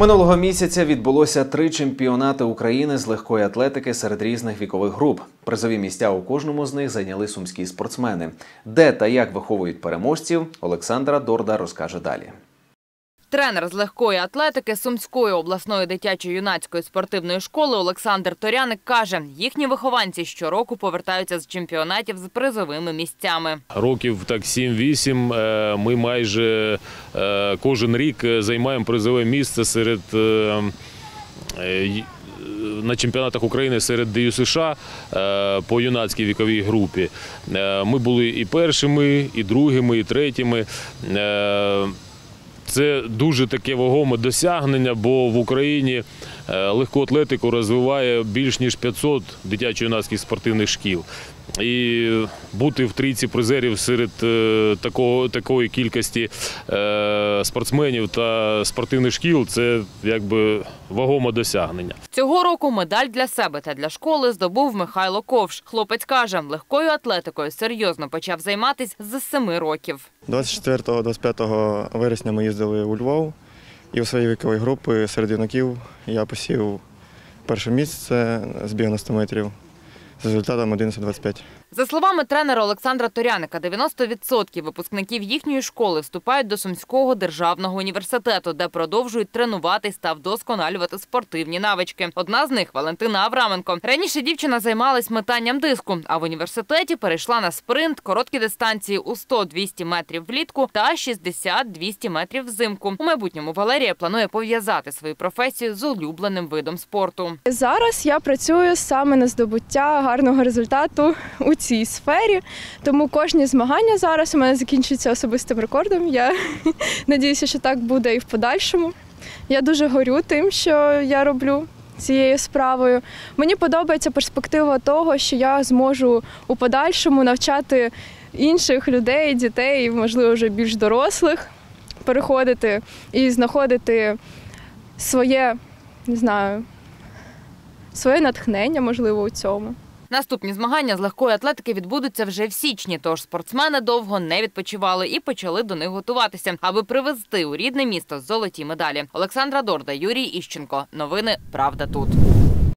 Минулого місяця відбулося 3 чемпіонати України з легкої атлетики серед різних вікових груп. Призові місця у кожному з них зайняли сумські спортсмени. Де та як виховують переможців, Олександра Дорда розкаже далі. Тренер з легкої атлетики Сумської обласної дитячо-юнацької спортивної школи Олександр Торяник каже, їхні вихованці щороку повертаються з чемпіонатів з призовими місцями. Років так 7-8 ми майже кожен рік займаємо призове місце на чемпіонатах України серед ДЮСШ по юнацькій віковій групі. Ми були і першими, і другими, і третіми. Це дуже таке вагоме досягнення, бо в Україні легку атлетику розвиває більш ніж 500 дитячо-юнацьких спортивних шкіл. І бути в трійці призерів серед такої кількості спортсменів та спортивних шкіл – це якби вагоме досягнення. Цього року медаль для себе та для школи здобув Михайло Ковш. Хлопець каже, легкою атлетикою серйозно почав займатися з 7 років. 24-25 вересня ми їздили у Львов, і у своїй віковій групі серед юнаків я посів перше місце з бігу на 100 метрів з результатом 11:25. За словами тренера Олександра Торяника, 90% випускників їхньої школи вступають до Сумського державного університету, де продовжують тренуватись та вдосконалювати спортивні навички. Одна з них – Валентина Авраменко. Раніше дівчина займалась метанням диску, а в університеті перейшла на спринт, короткі дистанції у 100-200 метрів влітку та 60-200 метрів взимку. У майбутньому Валерія планує пов'язати свою професію з улюбленим видом спорту. Зараз я працюю саме на здобуття гарного результату у цій сфері, тому кожні змагання зараз у мене закінчуються особистим рекордом. Я сподіваюся, що так буде і в подальшому. Я дуже горю тим, що я роблю цією справою. Мені подобається перспектива того, що я зможу у подальшому навчати інших людей, дітей, можливо, вже більш дорослих, переходити і знаходити своє, не знаю, своє натхнення, можливо, у цьому. Наступні змагання з легкої атлетики відбудуться вже в січні, тож спортсмени довго не відпочивали і почали до них готуватися, аби привезти у рідне місто золоті медалі. Олександра Дорда, Юрій Іщенко. Новини «Правда тут».